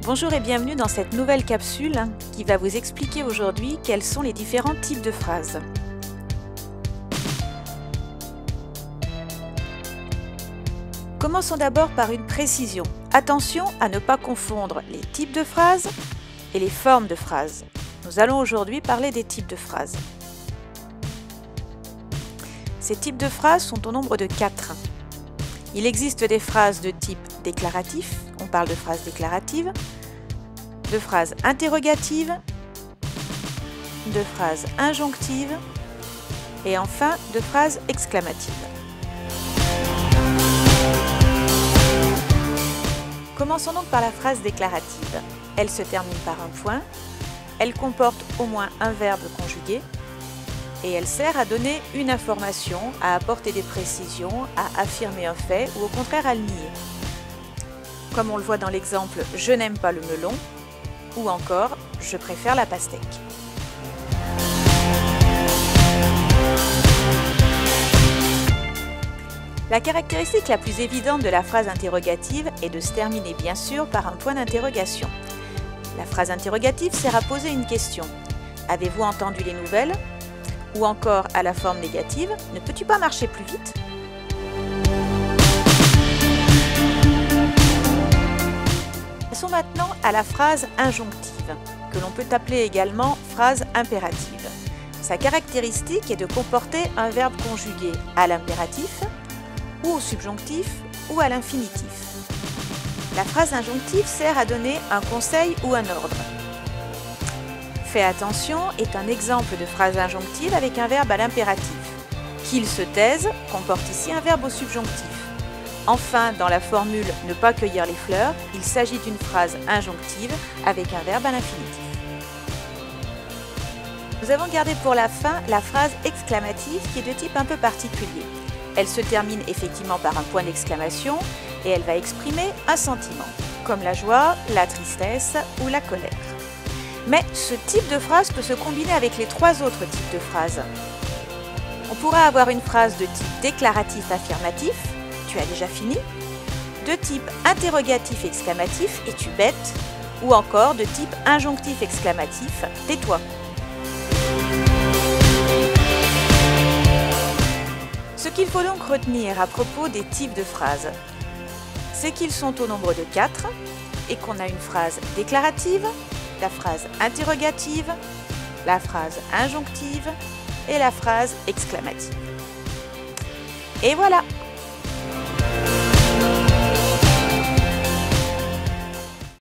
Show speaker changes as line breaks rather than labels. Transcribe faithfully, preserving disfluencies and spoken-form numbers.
Bonjour et bienvenue dans cette nouvelle capsule qui va vous expliquer aujourd'hui quels sont les différents types de phrases. Commençons d'abord par une précision. Attention à ne pas confondre les types de phrases et les formes de phrases. Nous allons aujourd'hui parler des types de phrases. Ces types de phrases sont au nombre de quatre. Il existe des phrases de type déclaratif, on parle de phrases déclaratives, de phrases interrogatives, de phrases injonctives et enfin de phrases exclamatives. Commençons donc par la phrase déclarative. Elle se termine par un point, elle comporte au moins un verbe conjugué et elle sert à donner une information, à apporter des précisions, à affirmer un fait ou au contraire à le nier. Comme on le voit dans l'exemple « Je n'aime pas le melon » ou encore « Je préfère la pastèque ». La caractéristique la plus évidente de la phrase interrogative est de se terminer bien sûr par un point d'interrogation. La phrase interrogative sert à poser une question. Avez-vous entendu les nouvelles ? Ou encore à la forme négative, ne peux-tu pas marcher plus vite ? Passons maintenant à la phrase injonctive, que l'on peut appeler également phrase impérative. Sa caractéristique est de comporter un verbe conjugué à l'impératif, ou au subjonctif, ou à l'infinitif. La phrase injonctive sert à donner un conseil ou un ordre. Fais attention est un exemple de phrase injonctive avec un verbe à l'impératif. Qu'il se taise comporte ici un verbe au subjonctif. Enfin, dans la formule ne pas cueillir les fleurs, il s'agit d'une phrase injonctive avec un verbe à l'infinitif. Nous avons gardé pour la fin la phrase exclamative qui est de type un peu particulier. Elle se termine effectivement par un point d'exclamation et elle va exprimer un sentiment, comme la joie, la tristesse ou la colère. Mais ce type de phrase peut se combiner avec les trois autres types de phrases. On pourra avoir une phrase de type déclaratif affirmatif, tu as déjà fini, de type interrogatif exclamatif, es-tu bête, ou encore de type injonctif exclamatif, tais-toi. Ce qu'il faut donc retenir à propos des types de phrases, c'est qu'ils sont au nombre de quatre et qu'on a une phrase déclarative, la phrase interrogative, la phrase injonctive et la phrase exclamative. Et voilà!